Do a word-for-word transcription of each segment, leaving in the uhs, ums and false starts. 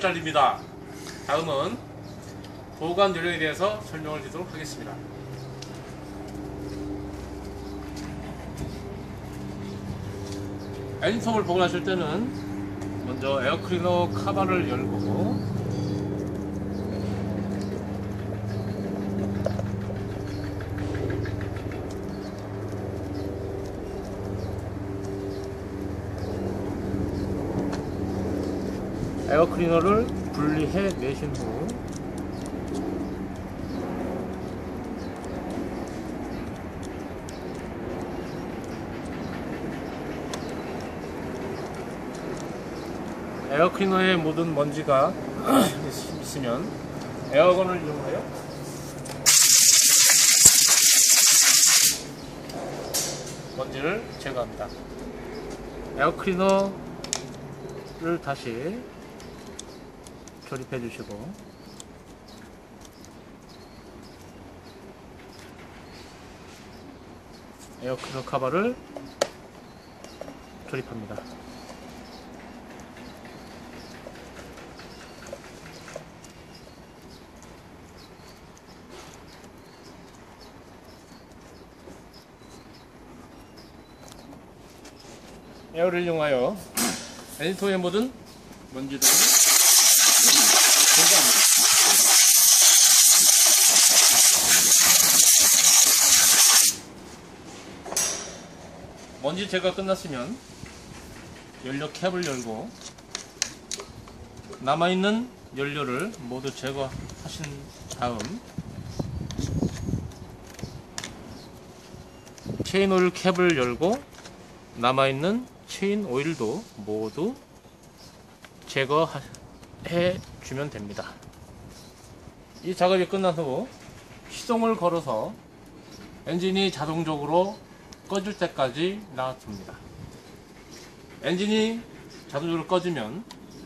팔짜리입니다. 다음은 보관 요령에 대해서 설명을 드리도록 하겠습니다. 엔진톱을 보관하실 때는 먼저 에어클리너 카바를 열고 에어클리너를 분리해 내신 후 에어클리너에 묻은 먼지가 있으면 에어건을 이용하여 먼지를 제거합니다. 에어클리너를 다시 조립해 주시고 에어클리너 카바를 조립합니다. 에어를 이용하여 엔진통에 묻은 먼지를 제거합니다. 먼지 제거가 끝났으면 연료 캡을 열고 남아있는 연료를 모두 제거하신 다음 체인 오일 캡을 열고 남아있는 체인 오일도 모두 제거해 주면 됩니다. 이 작업이 끝난 후 시동을 걸어서 엔진이 자동적으로 꺼질 때까지 놔둡니다. 엔진이 자동적으로 꺼지면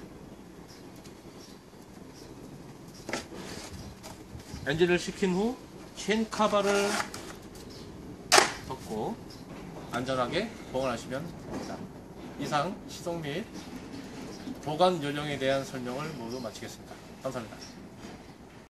엔진을 식힌 후 체인 카바를 덮고 안전하게 보관하시면 됩니다. 이상 시동 및 보관 요령에 대한 설명을 모두 마치겠습니다. 감사합니다.